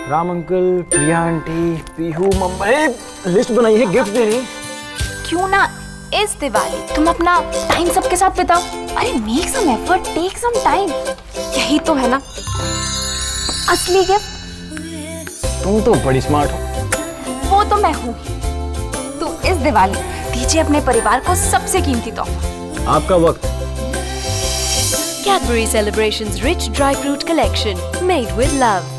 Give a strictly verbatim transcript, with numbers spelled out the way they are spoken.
Ram uncle, Priya aunty, Pihu mamma, list बनाई है, gift दे रही है। क्यों ना इस दिवाली तुम अपना टाइम सबके साथ बिताओ। अरे make some effort, take some time, यही तो है ना असली गिफ्ट। तुम तो बड़ी स्मार्ट हो। वो तो मैं हूँ। तो इस दिवाली दीजिए अपने परिवार को सबसे कीमती तोहफा। आपका वक्त। Cadbury celebrations rich dry fruit collection made with love.